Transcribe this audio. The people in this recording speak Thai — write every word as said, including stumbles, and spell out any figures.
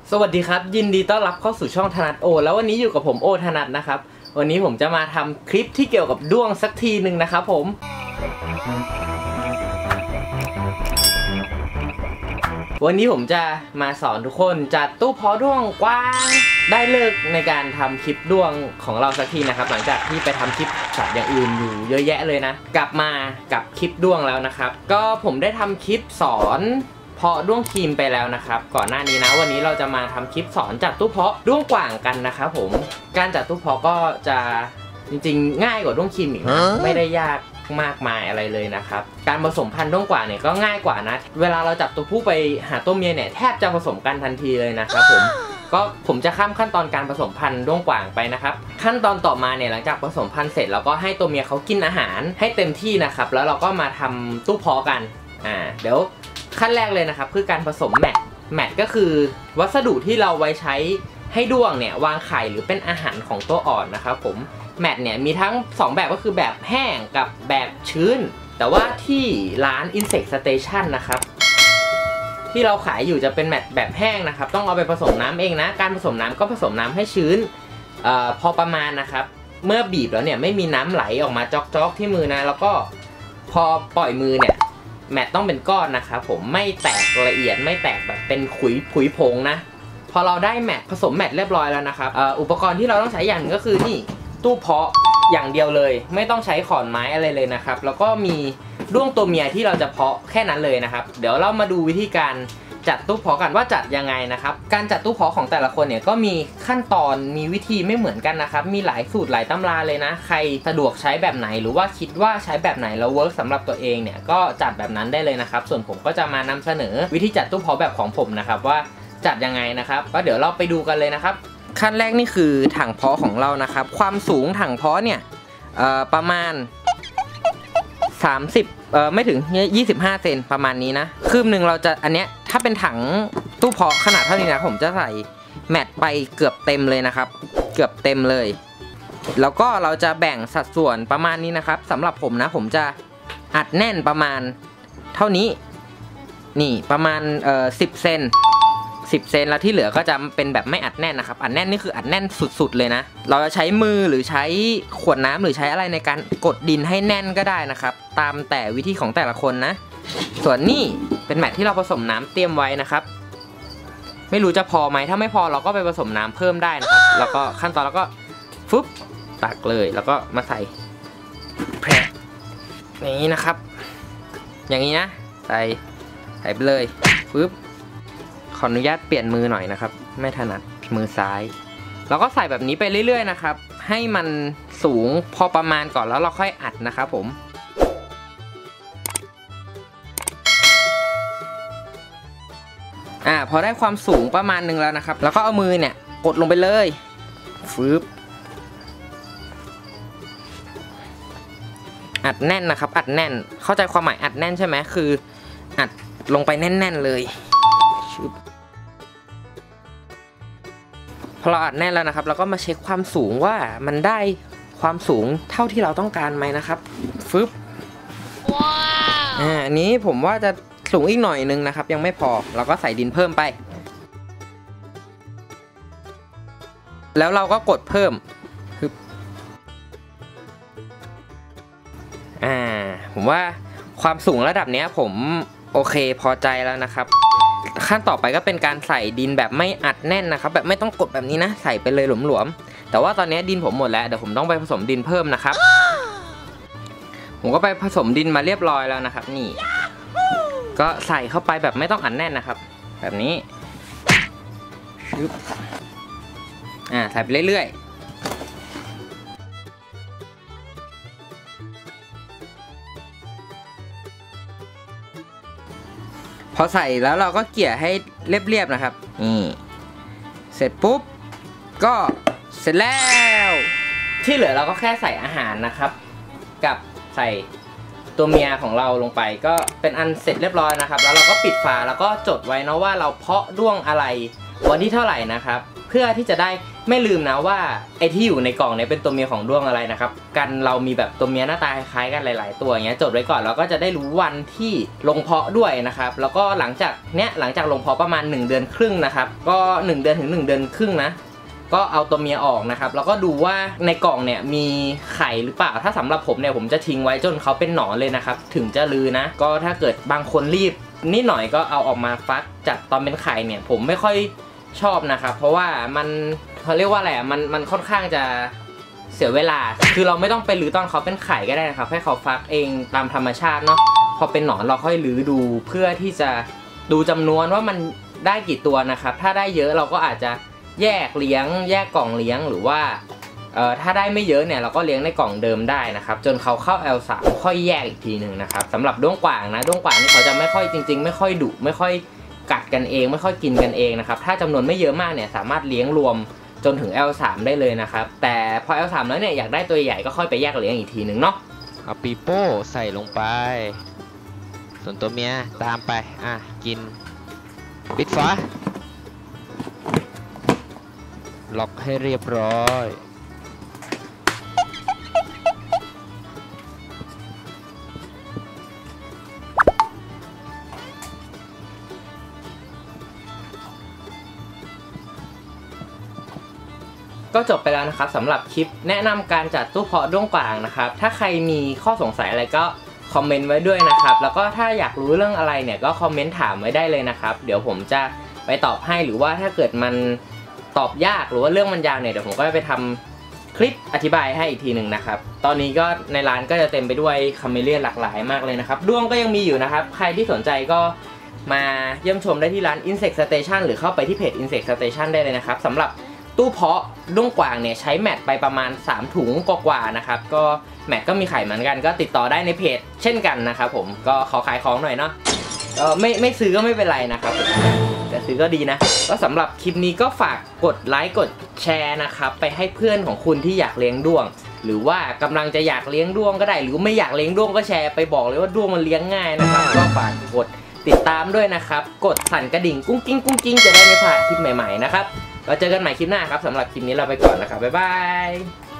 สวัสดีครับยินดีต้อนรับเข้าสู่ช่องธนัทโอแล้ววันนี้อยู่กับผมโอธนัทนะครับวันนี้ผมจะมาทำคลิปที่เกี่ยวกับด้วงสักทีหนึ่งนะครับผมวันนี้ผมจะมาสอนทุกคนจัดตู้เพาะด้วงกว้างได้เลิกในการทำคลิปด้วงของเราสักทีนะครับหลังจากที่ไปทำคลิปสัตว์อย่างอื่นอยู่เยอะแยะเลยนะกลับมากับคลิปด้วงแล้วนะครับก็ผมได้ทำคลิปสอนเพาะด้วงครีมไปแล้วนะครับก่อนหน้านี้นะวันนี้เราจะมาทำคลิปสอนจัดตู้เพาะด้วงกว่างกันนะครับผมการจัดตู้เพาะก็จะจริงๆง่ายกว่าด้วงครีมอีกนะไม่ได้ยากมากมายอะไรเลยนะครับการผสมพันธุ์ด้วงกว่างเนี่ยก็ง่ายกว่านะเวลาเราจับตัวผู้ไปหาตัวเมียเนี่ยแทบจะผสมกันทันทีเลยนะครับผมก็ผมจะข้ามขั้นตอนการผสมพันธุ์ด้วงกว่างไปนะครับขั้นตอนต่อมาเนี่ยหลังจากผสมพันธุ์เสร็จเราก็ให้ตัวเมียเขากินอาหารให้เต็มที่นะครับแล้วเราก็มาทำตู้เพาะกันอ่าเดี๋ยวขั้นแรกเลยนะครับคือการผสมแมทแมทก็คือวัสดุที่เราไว้ใช้ให้ด้วงเนี่ยวางไข่หรือเป็นอาหารของตัวอ่อนนะครับผมแมทเนี่ยมีทั้งสองแบบก็คือแบบแห้งกับแบบชื้นแต่ว่าที่ร้าน Insect Station นะครับที่เราขายอยู่จะเป็นแมทแบบแห้งนะครับต้องเอาไปผสมน้ำเองนะการผสมน้ำก็ผสมน้ำให้ชื้นเอ่อพอประมาณนะครับเมื่อบีบแล้วเนี่ยไม่มีน้ำไหลออกมาจอกๆที่มือนะแล้วก็พอปล่อยมือเนี่ยแมทต้องเป็นก้อนนะครับผมไม่แตกละเอียดไม่แตกแบบเป็นขุยผุยผงนะพอเราได้แมทผสมแมทเรียบร้อยแล้วนะครับอุปกรณ์ที่เราต้องใช้อย่างนึงก็คือนี่ตู้เพาะอย่างเดียวเลยไม่ต้องใช้ขอนไม้อะไรเลยนะครับแล้วก็มีด้วงตัวเมียที่เราจะเพาะแค่นั้นเลยนะครับเดี๋ยวเรามาดูวิธีการจัดตู้เพาะกันว่าจัดยังไงนะครับการจัดตู้เพาะของแต่ละคนเนี่ยก็มีขั้นตอนมีวิธีไม่เหมือนกันนะครับมีหลายสูตรหลายตำราเลยนะใครสะดวกใช้แบบไหนหรือว่าคิดว่าใช้แบบไหนแล้วเวิร์กสำหรับตัวเองเนี่ยก็จัดแบบนั้นได้เลยนะครับส่วนผมก็จะมานำเสนอวิธีจัดตู้เพาะแบบของผมนะครับว่าจัดยังไงนะครับก็เดี๋ยวเราไปดูกันเลยนะครับขั้นแรกนี่คือถังเพาะของเรานะครับความสูงถังเพาะเนี่ยประมาณสามสิบเออไม่ถึงยี่สิบห้าเซนประมาณนี้นะคืบหนึ่งเราจะอันเนี้ยถ้าเป็นถังตู้เพาะขนาดเท่านี้นะผมจะใส่แมทไปเกือบเต็มเลยนะครับเกือบเต็มเลยแล้วก็เราจะแบ่งสัดส่วนประมาณนี้นะครับสำหรับผมนะผมจะอัดแน่นประมาณเท่านี้นี่ประมาณเอ่อสิบเซนสิบเซนแล้วที่เหลือก็จะเป็นแบบไม่อัดแน่นนะครับอัดแน่นนี่คืออัดแน่นสุดๆเลยนะเราจะใช้มือหรือใช้ขวดน้ำหรือใช้อะไรในการกดดินให้แน่นก็ได้นะครับตามแต่วิธีของแต่ละคนนะส่วนนี่เป็นแมทที่เราผสมน้ำเตรียมไว้นะครับไม่รู้จะพอไหมถ้าไม่พอเราก็ไปผสมน้ำเพิ่มได้นะครับแล้วก็ขั้นตอนเราก็ฟึบตักเลยแล้วก็มาใส่แพร่อย่างนี้นะครับอย่างนี้นะใส่ใส่ไปเลยฟึบขออนุญาตเปลี่ยนมือหน่อยนะครับไม่ถนัดมือซ้ายเราก็ใส่แบบนี้ไปเรื่อยๆนะครับให้มันสูงพอประมาณก่อนแล้วเราค่อยอัดนะครับผมอ่าพอได้ความสูงประมาณนึงแล้วนะครับแล้วก็เอามือเนี่ยกดลงไปเลยฟืบอัดแน่นนะครับอัดแน่นเข้าใจความหมายอัดแน่นใช่ไหมคืออัดลงไปแน่นๆเลยพอเราอัดแน่นแล้วนะครับเราก็มาเช็คความสูงว่ามันได้ความสูงเท่าที่เราต้องการไหมนะครับฟึบว้าวอ่าอันนี้ผมว่าจะสูงอีกหน่อยนึงนะครับยังไม่พอเราก็ใส่ดินเพิ่มไปแล้วเราก็กดเพิ่มฮึบอ่าผมว่าความสูงระดับนี้ผมโอเคพอใจแล้วนะครับขั้นต่อไปก็เป็นการใส่ดินแบบไม่อัดแน่นนะครับแบบไม่ต้องกดแบบนี้นะใส่ไปเลยหลวมๆแต่ว่าตอนนี้ดินผมหมดแล้วเดี๋ยวผมต้องไปผสมดินเพิ่มนะครับผมก็ไปผสมดินมาเรียบร้อยแล้วนะครับนี่ก็ใส่เข้าไปแบบไม่ต้องอัดแน่นนะครับแบบนี้อ่าใส่ไปเรื่อยๆพอใส่แล้วเราก็เกี่ยให้เรียบๆนะครับนี่เสร็จปุ๊บก็เสร็จแล้วที่เหลือเราก็แค่ใส่อาหารนะครับกับใส่ตัวเมียของเราลงไปก็เป็นอันเสร็จเรียบร้อยนะครับแล้วเราก็ปิดฝาแล้วก็จดไว้นะว่าเราเพาะด้วงอะไรวันที่เท่าไหร่นะครับเพื่อที่จะได้ไม่ลืมนะว่าไอที่อยู่ในกล่องเนี่ยเป็นตัวเมียของด้วงอะไรนะครับกันเรามีแบบตัวเมียหน้าตาคล้ายกันหลายๆตัวอย่างเงี้ยจดไว้ก่อนเราก็จะได้รู้วันที่ลงเพาะด้วยนะครับแล้วก็หลังจากเนี้ยหลังจากลงเพาะประมาณหนึ่งเดือนครึ่งนะครับก็หนึ่งเดือนถึงหนึ่งเดือนครึ่งนะก็เอาตัวเมียออกนะครับแล้วก็ดูว่าในกล่องเนี่ยมีไข่หรือเปล่าถ้าสำหรับผมเนี่ยผมจะทิ้งไว้จนเขาเป็นหนอนเลยนะครับถึงจะลือนะก็ถ้าเกิดบางคนรีบนิดหน่อยก็เอาออกมาฟักจากตอนเป็นไข่เนี่ยผมไม่ค่อยชอบนะครับเพราะว่ามันเขาเรียกว่าอะไรอ่ะมันมันค่อนข้างจะเสียเวลาคือเราไม่ต้องไปรื้อตอนเขาเป็นไข่ก็ได้นะครับให้เขาฟักเองตามธรรมชาติเนาะพอเป็นหนอนเราค่อยรื้อดูเพื่อที่จะดูจำนวนว่ามันได้กี่ตัวนะครับถ้าได้เยอะเราก็อาจจะแยกเลี้ยงแยกกล่องเลี้ยงหรือว่าเอ่อถ้าได้ไม่เยอะเนี่ยเราก็เลี้ยงในกล่องเดิมได้นะครับจนเขาเข้า แอล สาม ค่อยแยกอีกทีหนึ่งนะครับสำหรับด้วงกว่างนะด้วงกว่างนี่เขาจะไม่ค่อยจริงๆไม่ค่อยดุไม่ค่อยกัดกันเองไม่ค่อยกินกันเองนะครับถ้าจำนวนไม่เยอะมากเนี่ยสามารถเลี้ยงรวมจนถึง แอล สาม ได้เลยนะครับแต่พอ แอล สาม แล้วเนี่ยอยากได้ตัวใหญ่ก็ค่อยไปแยกเลี้ยงอีกทีหนึ่งเนาะเอาปีโป้ใส่ลงไปส่วนตัวเมียตามไปอ่ะกินปิดฝาล็อกให้เรียบร้อยก็จบไปแล้วนะครับสำหรับคลิปแนะนำการจัดตู้เพาะด้วงกว่างนะครับถ้าใครมีข้อสงสัยอะไรก็คอมเมนต์ไว้ด้วยนะครับแล้วก็ถ้าอยากรู้เรื่องอะไรเนี่ยก็คอมเมนต์ถามไว้ได้เลยนะครับเดี๋ยวผมจะไปตอบให้หรือว่าถ้าเกิดมันตอบยากหรือว่าเรื่องมันยาวเนี่ยเดี๋ยวผมก็ไปทำคลิปอธิบายให้อีกทีหนึ่งนะครับตอนนี้ก็ในร้านก็จะเต็มไปด้วยคาเมเลียนหลากหลายมากเลยนะครับด้วงก็ยังมีอยู่นะครับใครที่สนใจก็มาเยี่ยมชมได้ที่ร้าน Insect Station หรือเข้าไปที่เพจ Insect Station ได้เลยนะครับสำหรับตู้เพาะด้วงกว่างเนี่ยใช้แมทไปประมาณสามถุงกว่าๆนะครับก็แมทก็มีไข่เหมือนกันก็ติดต่อได้ในเพจเช่นกันนะครับผมก็ขอขายของหน่อยเนาะก็ไม่ไม่ซื้อก็ไม่เป็นไรนะครับแต่ซื้อก็ดีนะก็สำหรับคลิปนี้ก็ฝากกดไลค์กดแชร์นะครับไปให้เพื่อนของคุณที่อยากเลี้ยงด้วงหรือว่ากำลังจะอยากเลี้ยงด้วงก็ได้หรือไม่อยากเลี้ยงด้วงก็แชร์ไปบอกเลยว่าด้วงมันเลี้ยงง่ายนะครับก็ฝากกดติดตามด้วยนะครับกดสั่นกระดิ่งกุ้งกิ้งกุ้งกิ้งจะได้ไม่พลาดคลิปใหม่ๆนะครับเราเจอกันใหม่คลิปหน้าครับสำหรับคลิปนี้เราไปก่อนนะครับบ๊ายบาย